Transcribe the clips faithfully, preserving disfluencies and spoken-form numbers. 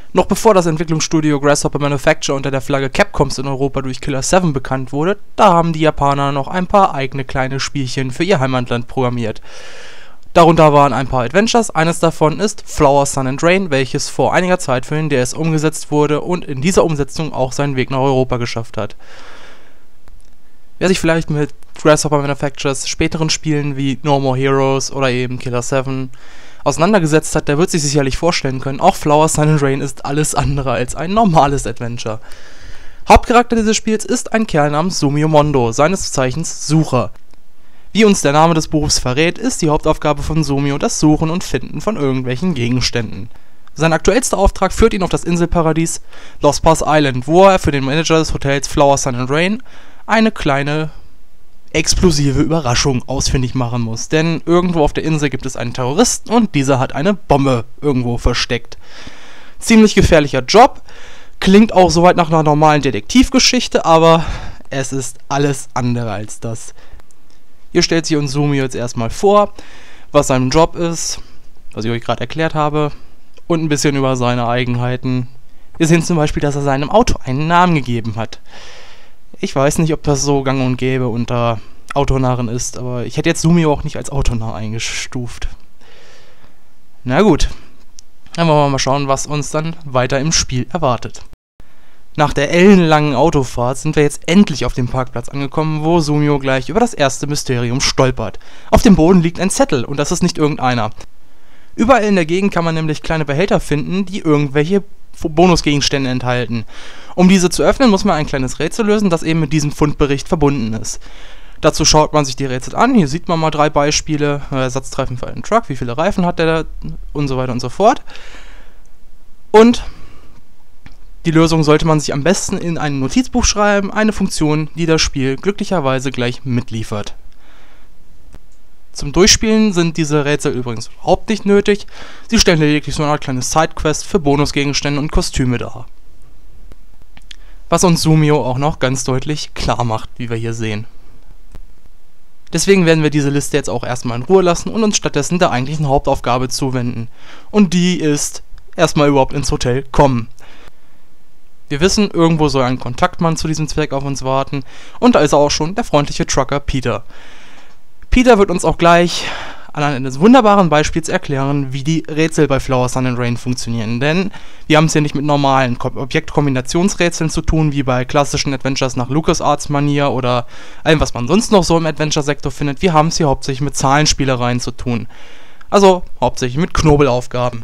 Noch bevor das Entwicklungsstudio Grasshopper Manufacture unter der Flagge Capcoms in Europa durch Killer seven bekannt wurde, da haben die Japaner noch ein paar eigene kleine Spielchen für ihr Heimatland programmiert. Darunter waren ein paar Adventures, eines davon ist Flower, Sun and Rain, welches vor einiger Zeit für den D S umgesetzt wurde und in dieser Umsetzung auch seinen Weg nach Europa geschafft hat. Wer sich vielleicht mit Grasshopper Manufactures späteren Spielen wie No More Heroes oder eben Killer seven auseinandergesetzt hat, der wird sich sicherlich vorstellen können, auch Flower, Sun and Rain ist alles andere als ein normales Adventure. Hauptcharakter dieses Spiels ist ein Kerl namens Sumio Mondo, seines Zeichens Sucher. Wie uns der Name des Berufs verrät, ist die Hauptaufgabe von Sumio das Suchen und Finden von irgendwelchen Gegenständen. Sein aktuellster Auftrag führt ihn auf das Inselparadies Lost Pass Island, wo er für den Manager des Hotels Flower, Sun and Rain eine kleine explosive Überraschung ausfindig machen muss, denn irgendwo auf der Insel gibt es einen Terroristen und dieser hat eine Bombe irgendwo versteckt. Ziemlich gefährlicher Job, klingt auch soweit nach einer normalen Detektivgeschichte, aber es ist alles andere als das. Hier stellt sich uns Sumio jetzt erstmal vor, was sein Job ist, was ich euch gerade erklärt habe, und ein bisschen über seine Eigenheiten. Wir sehen zum Beispiel, dass er seinem Auto einen Namen gegeben hat. Ich weiß nicht, ob das so gang und gäbe unter Autonarren ist, aber ich hätte jetzt Sumio auch nicht als Autonarr eingestuft. Na gut, dann wollen wir mal schauen, was uns dann weiter im Spiel erwartet. Nach der ellenlangen Autofahrt sind wir jetzt endlich auf dem Parkplatz angekommen, wo Sumio gleich über das erste Mysterium stolpert. Auf dem Boden liegt ein Zettel und das ist nicht irgendeiner. Überall in der Gegend kann man nämlich kleine Behälter finden, die irgendwelche Bonusgegenstände enthalten. Um diese zu öffnen, muss man ein kleines Rätsel lösen, das eben mit diesem Fundbericht verbunden ist. Dazu schaut man sich die Rätsel an, hier sieht man mal drei Beispiele, Ersatzreifen für einen Truck, wie viele Reifen hat der da und so weiter und so fort. Und die Lösung sollte man sich am besten in ein Notizbuch schreiben, eine Funktion, die das Spiel glücklicherweise gleich mitliefert. Zum Durchspielen sind diese Rätsel übrigens überhaupt nicht nötig, sie stellen lediglich so eine Art kleine Sidequest für Bonusgegenstände und Kostüme dar. Was uns Sumio auch noch ganz deutlich klar macht, wie wir hier sehen. Deswegen werden wir diese Liste jetzt auch erstmal in Ruhe lassen und uns stattdessen der eigentlichen Hauptaufgabe zuwenden. Und die ist, erstmal überhaupt ins Hotel kommen. Wir wissen, irgendwo soll ein Kontaktmann zu diesem Zweck auf uns warten und da ist auch schon der freundliche Trucker Peter. Peter wird uns auch gleich anhand eines wunderbaren Beispiels erklären, wie die Rätsel bei Flower, Sun and Rain funktionieren, denn wir haben es hier nicht mit normalen Objektkombinationsrätseln zu tun, wie bei klassischen Adventures nach LucasArts-Manier oder allem, was man sonst noch so im Adventure-Sektor findet. Wir haben es hier hauptsächlich mit Zahlenspielereien zu tun, also hauptsächlich mit Knobelaufgaben.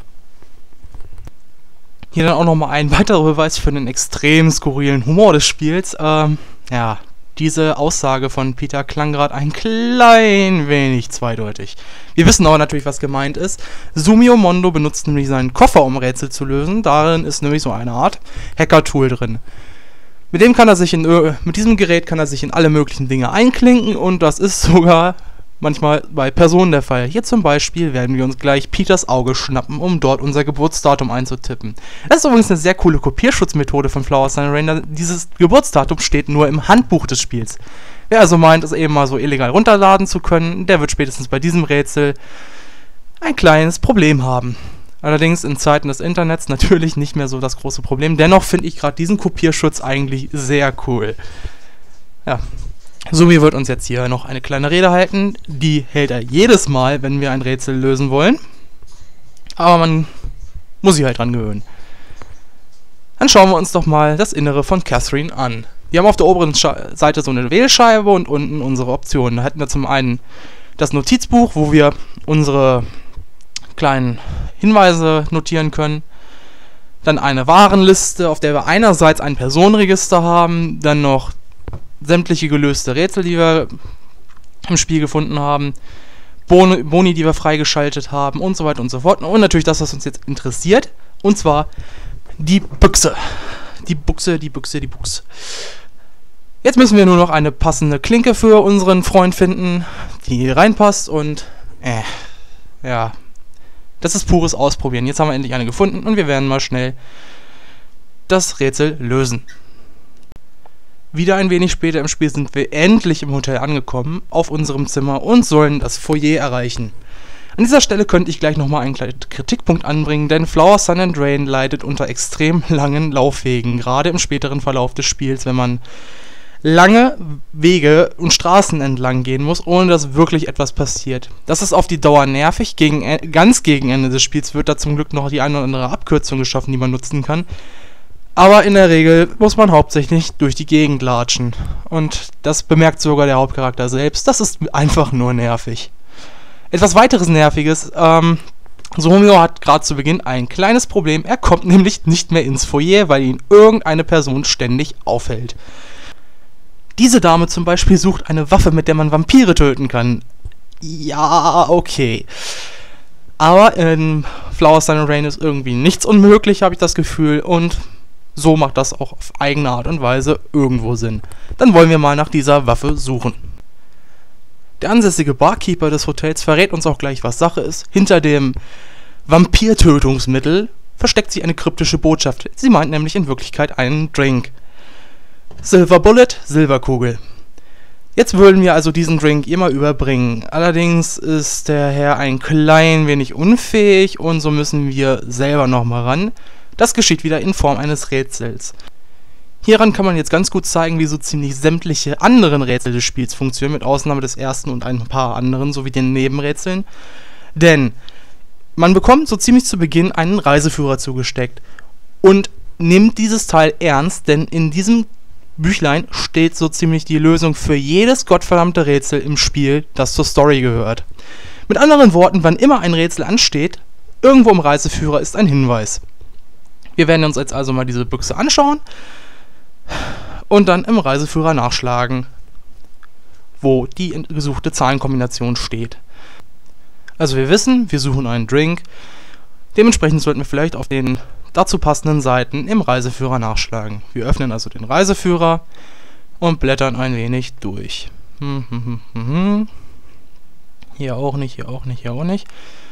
Hier dann auch nochmal ein weiterer Beweis für den extrem skurrilen Humor des Spiels. Ähm, ja, diese Aussage von Peter klang gerade ein klein wenig zweideutig. Wir wissen aber natürlich, was gemeint ist. Sumio Mondo benutzt nämlich seinen Koffer, um Rätsel zu lösen. Darin ist nämlich so eine Art Hacker-Tool drin. Mit dem kann er sich in, mit diesem Gerät kann er sich in alle möglichen Dinge einklinken und das ist sogar manchmal bei Personen der Fall. Hier zum Beispiel werden wir uns gleich Peters Auge schnappen, um dort unser Geburtsdatum einzutippen. Das ist übrigens eine sehr coole Kopierschutzmethode von Flower, Sun and Rain. Dieses Geburtsdatum steht nur im Handbuch des Spiels. Wer also meint, es eben mal so illegal runterladen zu können, der wird spätestens bei diesem Rätsel ein kleines Problem haben. Allerdings in Zeiten des Internets natürlich nicht mehr so das große Problem. Dennoch finde ich gerade diesen Kopierschutz eigentlich sehr cool. Ja. Sumi wird uns jetzt hier noch eine kleine Rede halten, die hält er jedes Mal, wenn wir ein Rätsel lösen wollen. Aber man muss sich halt dran gewöhnen. Dann schauen wir uns doch mal das Innere von Catherine an. Wir haben auf der oberen Sche- Seite so eine Wählscheibe und unten unsere Optionen. Da hätten wir zum einen das Notizbuch, wo wir unsere kleinen Hinweise notieren können. Dann eine Warenliste, auf der wir einerseits ein Personenregister haben, dann noch sämtliche gelöste Rätsel, die wir im Spiel gefunden haben, Boni, Boni, die wir freigeschaltet haben und so weiter und so fort. Und natürlich das, was uns jetzt interessiert, und zwar die Büchse. Die Buchse, die Büchse, die Buchse. Jetzt müssen wir nur noch eine passende Klinke für unseren Freund finden, die hier reinpasst und äh, ja, das ist pures Ausprobieren. Jetzt haben wir endlich eine gefunden und wir werden mal schnell das Rätsel lösen. Wieder ein wenig später im Spiel sind wir endlich im Hotel angekommen, auf unserem Zimmer und sollen das Foyer erreichen. An dieser Stelle könnte ich gleich nochmal einen kleinen Kritikpunkt anbringen, denn Flower, Sun and Rain leidet unter extrem langen Laufwegen, gerade im späteren Verlauf des Spiels, wenn man lange Wege und Straßen entlang gehen muss, ohne dass wirklich etwas passiert. Das ist auf die Dauer nervig, gegen, ganz gegen Ende des Spiels wird da zum Glück noch die eine oder andere Abkürzung geschaffen, die man nutzen kann. Aber in der Regel muss man hauptsächlich durch die Gegend latschen. Und das bemerkt sogar der Hauptcharakter selbst. Das ist einfach nur nervig. Etwas weiteres Nerviges, ähm, Romeo hat gerade zu Beginn ein kleines Problem. Er kommt nämlich nicht mehr ins Foyer, weil ihn irgendeine Person ständig aufhält. Diese Dame zum Beispiel sucht eine Waffe, mit der man Vampire töten kann. Ja, okay. Aber in Flower, Sun and Rain ist irgendwie nichts unmöglich, habe ich das Gefühl. Und so macht das auch auf eigene Art und Weise irgendwo Sinn. Dann wollen wir mal nach dieser Waffe suchen. Der ansässige Barkeeper des Hotels verrät uns auch gleich, was Sache ist. Hinter dem Vampirtötungsmittel versteckt sich eine kryptische Botschaft. Sie meint nämlich in Wirklichkeit einen Drink. Silver Bullet, Silberkugel. Jetzt würden wir also diesen Drink ihr mal überbringen. Allerdings ist der Herr ein klein wenig unfähig und so müssen wir selber nochmal ran. Das geschieht wieder in Form eines Rätsels. Hieran kann man jetzt ganz gut zeigen, wie so ziemlich sämtliche anderen Rätsel des Spiels funktionieren, mit Ausnahme des ersten und ein paar anderen, sowie den Nebenrätseln. Denn man bekommt so ziemlich zu Beginn einen Reiseführer zugesteckt und nimmt dieses Teil ernst, denn in diesem Büchlein steht so ziemlich die Lösung für jedes gottverdammte Rätsel im Spiel, das zur Story gehört. Mit anderen Worten, wann immer ein Rätsel ansteht, irgendwo im Reiseführer ist ein Hinweis. Wir werden uns jetzt also mal diese Büchse anschauen und dann im Reiseführer nachschlagen, wo die gesuchte Zahlenkombination steht. Also wir wissen, wir suchen einen Drink, dementsprechend sollten wir vielleicht auf den dazu passenden Seiten im Reiseführer nachschlagen. Wir öffnen also den Reiseführer und blättern ein wenig durch. Hm, hm, hm, hm, hm. Hier auch nicht, hier auch nicht, hier auch nicht.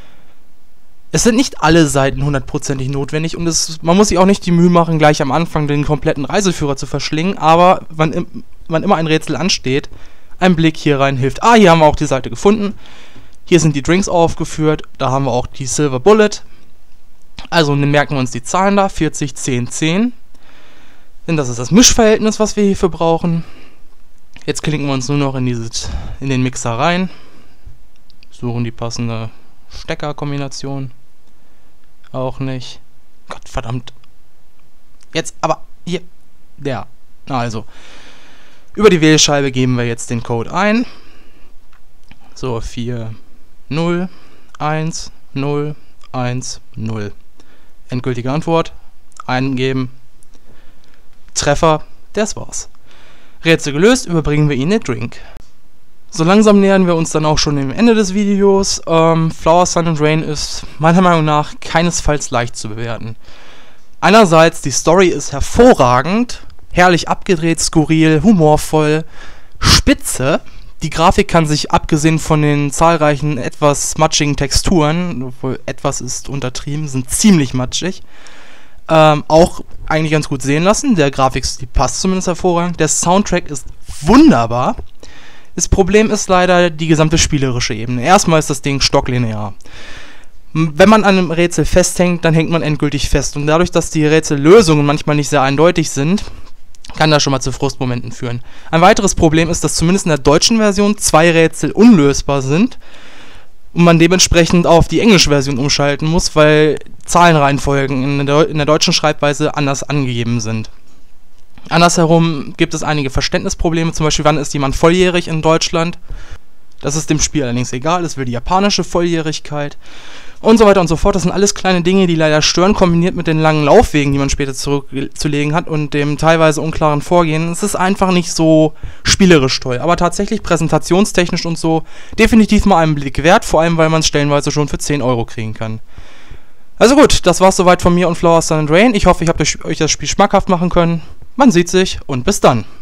Es sind nicht alle Seiten hundertprozentig notwendig und es, man muss sich auch nicht die Mühe machen, gleich am Anfang den kompletten Reiseführer zu verschlingen, aber wann, im, wann immer ein Rätsel ansteht, ein Blick hier rein hilft. Ah, hier haben wir auch die Seite gefunden. Hier sind die Drinks aufgeführt, da haben wir auch die Silver Bullet. Also merken wir uns die Zahlen da, vierzig, zehn, zehn. Denn das ist das Mischverhältnis, was wir hierfür brauchen. Jetzt klicken wir uns nur noch in, dieses, in den Mixer rein, suchen die passende Steckerkombination. Auch nicht. Gott verdammt. Jetzt aber hier. Ja. Also. Über die Wählscheibe geben wir jetzt den Code ein. So, vier, null, eins, null, eins, null. Endgültige Antwort. Eingeben. Treffer. Das war's. Rätsel gelöst, überbringen wir Ihnen den Drink. So langsam nähern wir uns dann auch schon dem Ende des Videos. Ähm, Flower, Sun and Rain ist meiner Meinung nach keinesfalls leicht zu bewerten. Einerseits, die Story ist hervorragend, herrlich abgedreht, skurril, humorvoll, spitze. Die Grafik kann sich, abgesehen von den zahlreichen etwas matschigen Texturen, obwohl etwas ist untertrieben, sind ziemlich matschig, ähm, auch eigentlich ganz gut sehen lassen. Der Grafikstil passt zumindest hervorragend. Der Soundtrack ist wunderbar. Das Problem ist leider die gesamte spielerische Ebene. Erstmal ist das Ding stocklinear. Wenn man an einem Rätsel festhängt, dann hängt man endgültig fest. Und dadurch, dass die Rätsellösungen manchmal nicht sehr eindeutig sind, kann das schon mal zu Frustmomenten führen. Ein weiteres Problem ist, dass zumindest in der deutschen Version zwei Rätsel unlösbar sind und man dementsprechend auf die englische Version umschalten muss, weil Zahlenreihenfolgen in der, in der deutschen Schreibweise anders angegeben sind. Andersherum gibt es einige Verständnisprobleme, zum Beispiel, wann ist jemand volljährig in Deutschland. Das ist dem Spiel allerdings egal, es will die japanische Volljährigkeit und so weiter und so fort. Das sind alles kleine Dinge, die leider stören, kombiniert mit den langen Laufwegen, die man später zurückzulegen hat und dem teilweise unklaren Vorgehen. Es ist einfach nicht so spielerisch toll, aber tatsächlich präsentationstechnisch und so definitiv mal einen Blick wert, vor allem weil man es stellenweise schon für zehn Euro kriegen kann. Also gut, das war's soweit von mir und Flower, Sun and Rain. Ich hoffe, ich habe euch das Spiel schmackhaft machen können. Man sieht sich und bis dann.